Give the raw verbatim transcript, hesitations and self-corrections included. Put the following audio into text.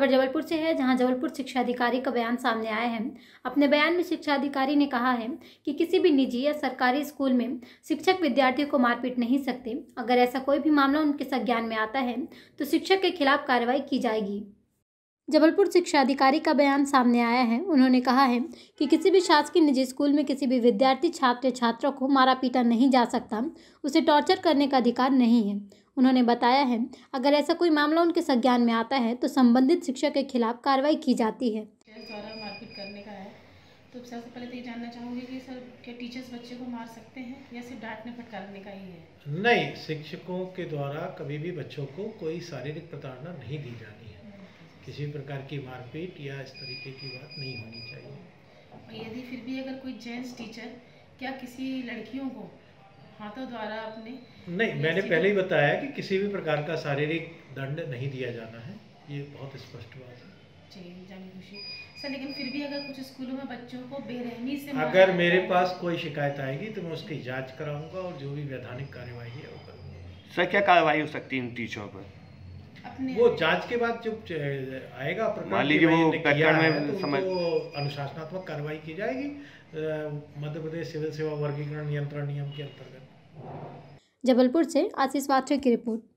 खबर जबलपुर से है, जहां जबलपुर शिक्षा अधिकारी का बयान सामने आया है। अपने बयान में शिक्षा अधिकारी ने कहा है कि किसी भी निजी या सरकारी स्कूल में शिक्षक विद्यार्थियों को मारपीट नहीं सकते। अगर ऐसा कोई भी मामला उनके संज्ञान में आता है तो शिक्षक के खिलाफ कार्रवाई की जाएगी। जबलपुर शिक्षा अधिकारी का बयान सामने आया है। उन्होंने कहा है कि किसी भी शासकीय निजी स्कूल में किसी भी विद्यार्थी, छात्र या छात्रा को मारा पीटा नहीं जा सकता, उसे टॉर्चर करने का अधिकार नहीं है। उन्होंने बताया है, अगर ऐसा कोई मामला उनके संज्ञान में आता है तो संबंधित शिक्षक के खिलाफ कार्रवाई की जाती है। द्वारा मारपीट करने का है तो सबसे पहले तो ये जानना चाहूँगी कि सर क्या टीचर्स बच्चे को मार सकते हैं या सिर्फ डांटने फटकारने का ही है? नहीं, शिक्षकों के द्वारा कभी भी बच्चों को कोई शारीरिक प्रताड़ना नहीं दी जानी है। किसी भी प्रकार की मारपीट या इस तरीके की बात नहीं होनी चाहिए। और यदि फिर भी अगर कोई जेंट्स टीचर क्या किसी लड़कियों को हाथों द्वारा अपने नहीं, मैंने पहले ही बताया कि किसी भी प्रकार का शारीरिक दंड नहीं दिया जाना है, ये बहुत स्पष्ट बात है। जी, जानी खुशी सर। लेकिन फिर भी अगर कुछ स्कूलों में बच्चों को बेरहमी से अगर मेरे पास कोई शिकायत आएगी तो मैं उसकी जांच कराऊंगा और जो भी वैधानिक कार्यवाही है वो करूंगा। सर क्या कार्रवाई हो सकती है इन टीचरों पर? अपने वो जांच के बाद जब आएगा मान लीजिए वो प्रकरण में तो समझ अनुशासनात्मक कार्रवाई की जाएगी मध्य प्रदेश सिविल सेवा वर्गीकरण नियंत्रण नियम के अंतर्गत। जबलपुर से आशीष वात्रे की रिपोर्ट।